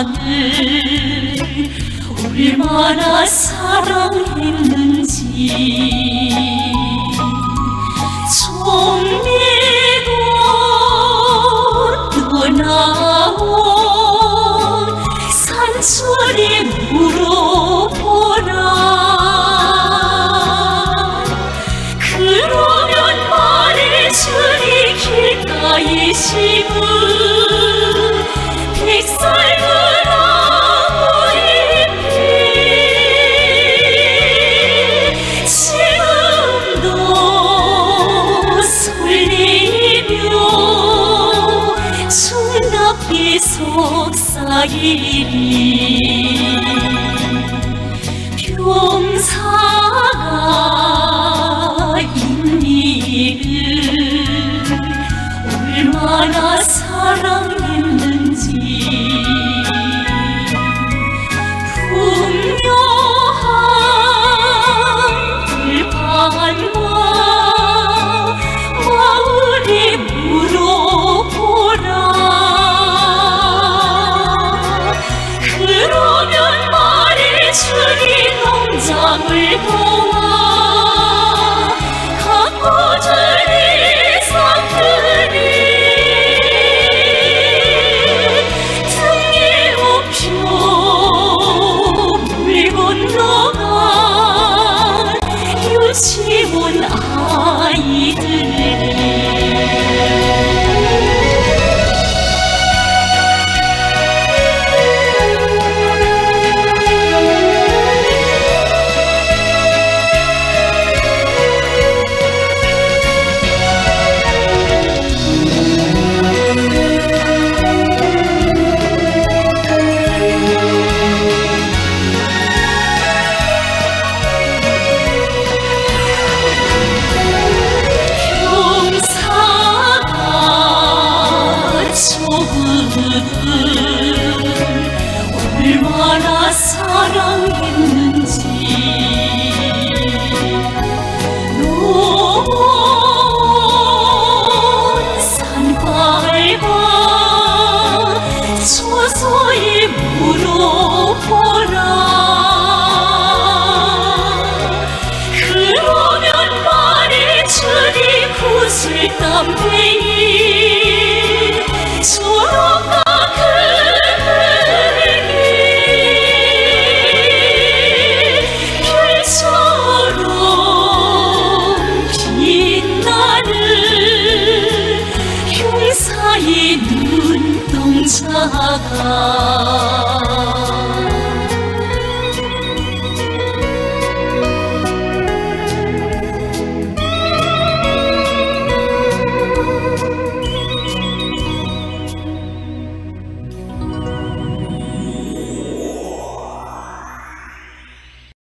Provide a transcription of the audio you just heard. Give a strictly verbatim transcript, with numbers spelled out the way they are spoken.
땅을 얼마나 사랑했는지 정리고 떠나온 산천이 물어보라. 그러면 말해주리 길가에 심은 백살들 나무잎이 지금도 설레이며 중납비 속삭이리. 병사가 인니를 얼마나 사랑했는지 풍요한 들판과 마을에 물어보라. 그러면 말해주리 농장을 보아 가꿔주리 상들이 등에 업혀 물 건너간 유치원 아이들이. 얼마나 사랑했는지 높은 산과일과 서서히 물어보라. 그러면 말해주리 구슬담배이 초록과 이 눈동자가